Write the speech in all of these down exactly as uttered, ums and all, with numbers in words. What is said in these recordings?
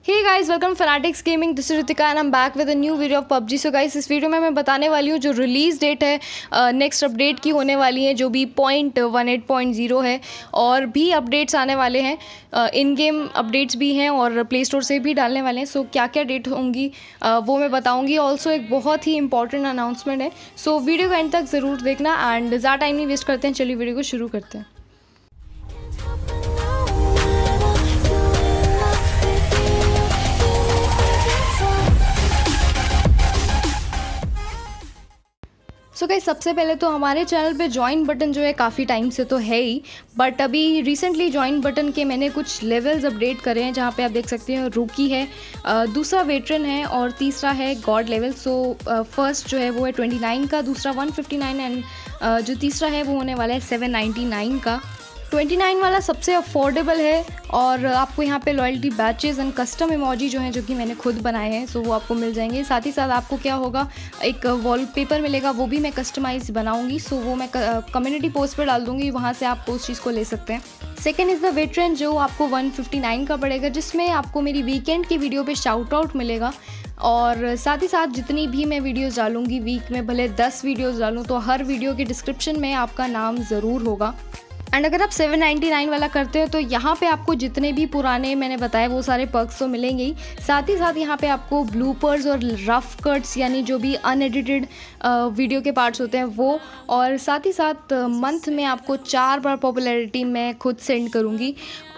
Hey guys, welcome fanatics gaming. This is Ritika and I am back with a new video of PUBG. So guys, इस video में मैं बताने वाली हूँ जो रिलीज़ डेट है नेक्स्ट uh, अपडेट की होने वाली है, जो भी point one eight point zero है, और भी अपडेट्स आने वाले हैं। इन गेम अपडेट्स भी हैं और प्ले स्टोर से भी डालने वाले हैं। सो so, क्या क्या डेट होंगी uh, वो मैं बताऊँगी। ऑल्सो एक बहुत ही इंपॉर्टेंट अनाउंसमेंट है। सो so, वीडियो को एंड तक ज़रूर देखना एंड ज़्यादा टाइम नहीं वेस्ट करते हैं, चलिए वीडियो को शुरू करते हैं। सो गाइस, सबसे पहले तो हमारे चैनल पे ज्वाइन बटन जो है काफ़ी टाइम से तो है ही, बट अभी रिसेंटली ज्वाइन बटन के मैंने कुछ लेवल्स अपडेट करे हैं, जहाँ पे आप देख सकते हैं रूकी है, दूसरा वेटरन है और तीसरा है गॉड लेवल। सो फर्स्ट जो है वो है ट्वेंटी नाइन का, दूसरा वन फिफ्टी नाइन एंड जो तीसरा है वो होने वाला है सेवन नाइन्टी नाइन का। ट्वेंटी नाइन वाला सबसे अफोर्डेबल है और आपको यहाँ पे loyalty badges and custom emoji जो हैं, जो कि मैंने खुद बनाए हैं, सो वो आपको मिल जाएंगे। साथ ही साथ आपको क्या होगा, एक वॉलपेपर मिलेगा, वो भी मैं कस्टमाइज बनाऊंगी, सो वो मैं कम्युनिटी पोस्ट पर डाल दूंगी, वहाँ से आप उस चीज़ को ले सकते हैं। सेकेंड इज़ द वेटरन, जो आपको वन फिफ्टी नाइन का पड़ेगा, जिसमें आपको मेरी वीकेंड की वीडियो पे शाउट आउट मिलेगा। और साथ ही साथ जितनी भी मैं वीडियोस डालूंगी वीक में, भले दस वीडियोस डालूँ, तो हर वीडियो के डिस्क्रिप्शन में आपका नाम ज़रूर होगा। एंड अगर आप सेवन नाइन्टी नाइन वाला करते हो तो यहाँ पे आपको जितने भी पुराने मैंने बताए वो सारे पर्क्स तो मिलेंगे ही। साथ ही साथ यहाँ पे आपको ब्लूपर्स और रफ कट्स, यानी जो भी अनएडिटेड वीडियो के पार्ट्स होते हैं वो, और साथ ही साथ मंथ में आपको चार बार पॉपुलैरिटी मैं खुद सेंड करूँगी,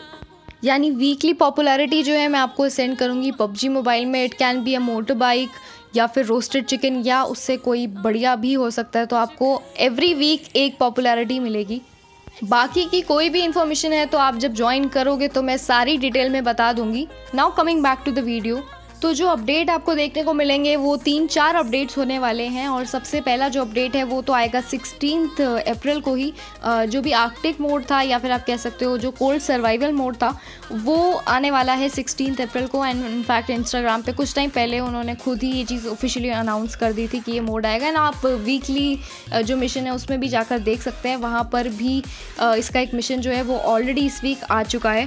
यानी वीकली पॉपुलैरिटी जो है मैं आपको सेंड करूँगी पबजी मोबाइल में। It can be a motor bike या फिर रोस्टेड चिकन या उससे कोई बढ़िया भी हो सकता है, तो आपको एवरी वीक एक पॉपुलैरिटी मिलेगी। बाकी की कोई भी इन्फॉर्मेशन है तो आप जब ज्वाइन करोगे तो मैं सारी डिटेल में बता दूंगी। Now coming back to the video, तो जो अपडेट आपको देखने को मिलेंगे वो तीन चार अपडेट्स होने वाले हैं। और सबसे पहला जो अपडेट है वो तो आएगा सिक्सटीन्थ अप्रैल को ही। जो भी आर्कटिक मोड था, या फिर आप कह सकते हो जो कोल्ड सर्वाइवल मोड था, वो आने वाला है सिक्सटीन्थ अप्रैल को। एंड इनफैक्ट इंस्टाग्राम पे कुछ टाइम पहले उन्होंने खुद ही ये चीज़ ऑफिशियली अनाउंस कर दी थी कि ये मोड आएगा। एंड आप वीकली जो मिशन है उसमें भी जाकर देख सकते हैं, वहाँ पर भी इसका एक मिशन जो है वो ऑलरेडी इस वीक आ चुका है।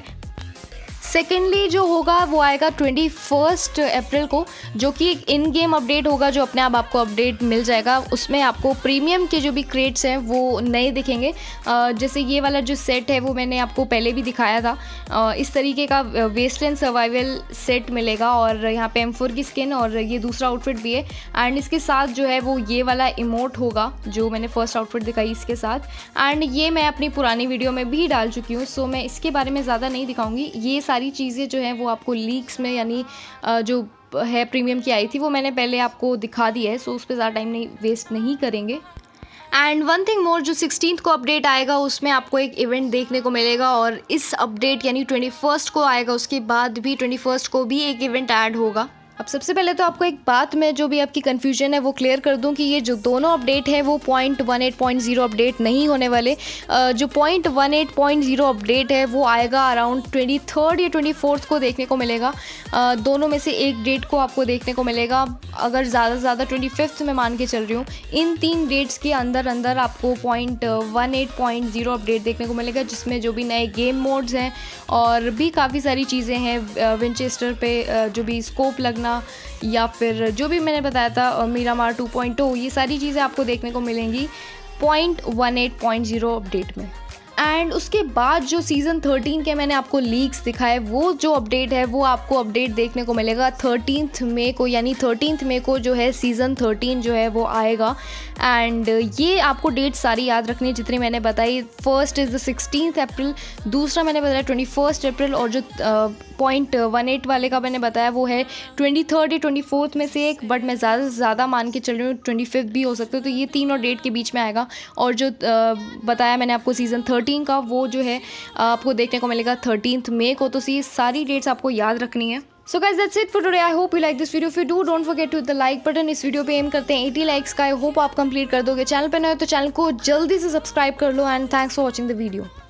सेकेंडली जो होगा वो आएगा ट्वेंटी फर्स्ट अप्रैल को, जो कि एक इन गेम अपडेट होगा, जो अपने आप आपको अपडेट मिल जाएगा। उसमें आपको प्रीमियम के जो भी क्रेट्स हैं वो नए दिखेंगे। जैसे ये वाला जो सेट है वो मैंने आपको पहले भी दिखाया था। इस तरीके का वेस्टलैंड सर्वाइवल सेट मिलेगा, और यहाँ पे एम फोर की स्किन और ये दूसरा आउटफिट भी है। एंड इसके साथ जो है वो ये वाला इमोट होगा, जो मैंने फर्स्ट आउटफिट दिखाई इसके साथ। एंड ये मैं अपनी पुरानी वीडियो में भी डाल चुकी हूँ, सो मैं इसके बारे में ज़्यादा नहीं दिखाऊंगी। ये सारी चीज़ें जो हैं वो आपको लीक्स में, यानी जो है प्रीमियम की आई थी, वो मैंने पहले आपको दिखा दी है, सो उस पर ज़्यादा टाइम नहीं वेस्ट नहीं करेंगे। एंड वन थिंग मोर, जो सिक्सटीन्थ को अपडेट आएगा उसमें आपको एक इवेंट देखने को मिलेगा, और इस अपडेट यानी ट्वेंटी फर्स्ट को आएगा, उसके बाद भी ट्वेंटी फर्स्ट को भी एक इवेंट ऐड होगा। अब सबसे पहले तो आपको एक बात में जो भी आपकी कन्फ्यूजन है वो क्लियर कर दूं कि ये जो दोनों अपडेट है वो point one eight point zero update नहीं होने वाले। जो point one eight point zero update है वो आएगा अराउंड ट्वेंटी थर्ड या ट्वेंटी फोर्थ को देखने को मिलेगा। दोनों में से एक डेट को आपको देखने को मिलेगा, अगर ज़्यादा से ज़्यादा ट्वेंटी फिफ्थ में मान के चल रही हूँ। इन तीन डेट्स के अंदर अंदर आपको point one eight point zero update देखने को मिलेगा, जिसमें जो भी नए गेम मोड्स हैं और भी काफ़ी सारी चीज़ें हैं, विंचेस्टर पे जो भी स्कोप लगना, या फिर जो भी मैंने बताया था मीरामार टू पॉइंट ओ, ये सारी चीज़ें आपको देखने को मिलेंगी point one eight point zero update में। एंड उसके बाद जो सीज़न थर्टीन के मैंने आपको लीक्स दिखाए, वो जो अपडेट है वो आपको अपडेट देखने को मिलेगा थर्टीन्थ मई को, यानी थर्टीन्थ मई को जो है सीज़न थर्टीन जो है वो आएगा। एंड ये आपको डेट सारी याद रखनी है जितनी मैंने बताई। First is the sixteenth April, दूसरा मैंने बताया ट्वेंटी फर्स्ट अप्रैल, और जो पॉइंट वन एट वाले का मैंने बताया वो है ट्वेंटी थर्ड या ट्वेंटी फोर्थ में से एक, बट मैं ज़्यादा से ज़्यादा मान के चल रही हूँ ट्वेंटी फिफ्थ भी हो सकता है। तो ये तीनों डेट के बीच में आएगा। और जो बताया मैंने आपको सीज़न थर्टीन का, वो जो है आपको देखने को मिलेगा थर्टीन्थ मई को। तो ये सारी डेट्स आपको याद रखनी है। So guys, that's it for today. I hope you like this video. If you do, don't forget to hit the like button. इस वीडियो पे एम करते हैं एटी लाइक्स का। आई होप आप कंप्लीट कर दोगे। चैनल पे नए हो तो चैनल को जल्दी से सब्सक्राइब कर लो। And thanks for watching the video.